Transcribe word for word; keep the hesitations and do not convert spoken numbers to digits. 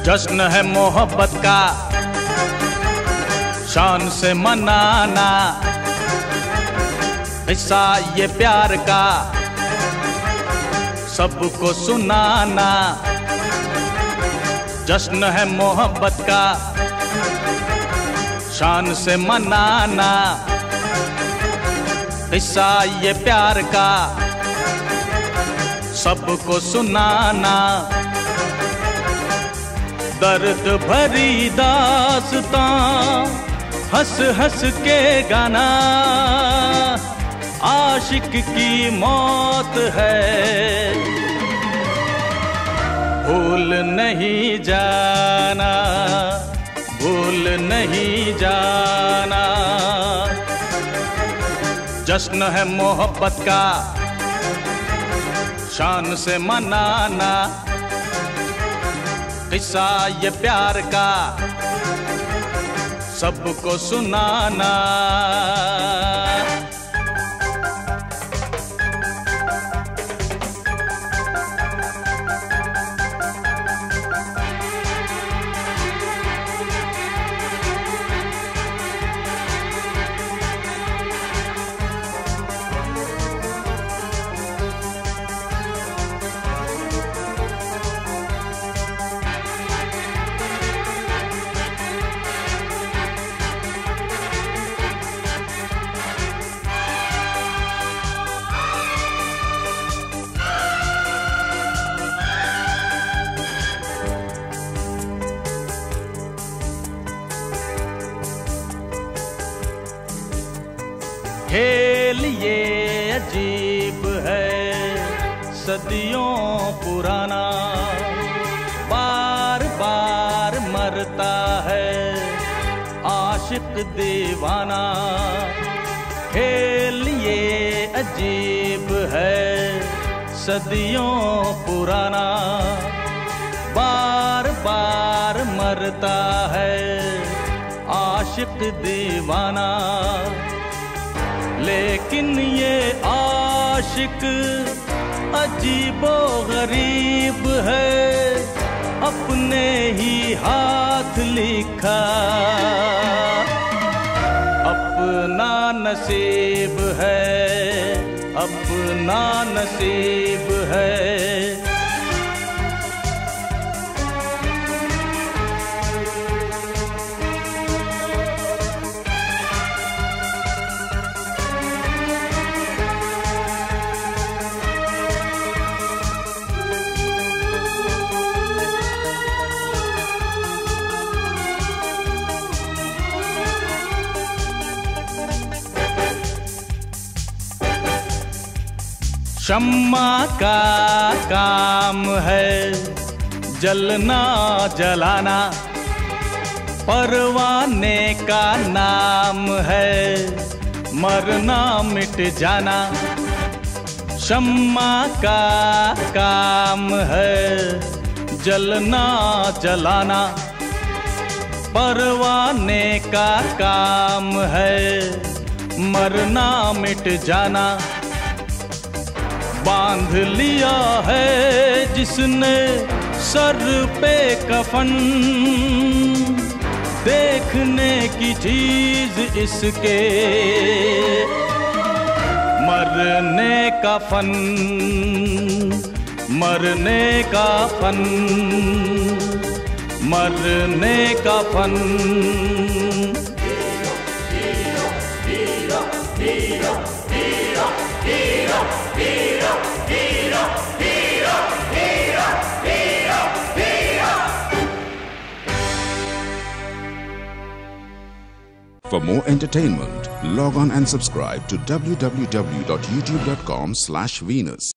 जश्न है मोहब्बत का शान से मनाना, किस्सा ये प्यार का सबको सुनाना। जश्न है मोहब्बत का शान से मनाना, किस्सा ये प्यार का सबको सुनाना। दर्द भरी दास्तां हंस हंस के गाना, आशिक की मौत है भूल नहीं जाना, भूल नहीं जाना। जश्न है मोहब्बत का शान से मनाना, किस्सा ये प्यार का सबको सुनाना। खेल ये अजीब है सदियों पुराना, बार बार मरता है आशिक दीवाना। खेल ये अजीब है सदियों पुराना, बार बार मरता है आशिक दीवाना। लेकिन ये आशिक अजीबो गरीब है, अपने ही हाथ लिखा अपना नसीब है, अपना नसीब है। शम्मा का काम है जलना जलाना, परवाने का नाम है मरना मिट जाना। शम्मा का काम है जलना जलाना, परवाने का काम है मरना मिट जाना। बांध लिया है जिसने सर पे कफन, देखने की चीज इसके मरने का फन, मरने का फन, मरने का fun. For more entertainment, log on and subscribe to w w w dot youtube dot com slash Venus.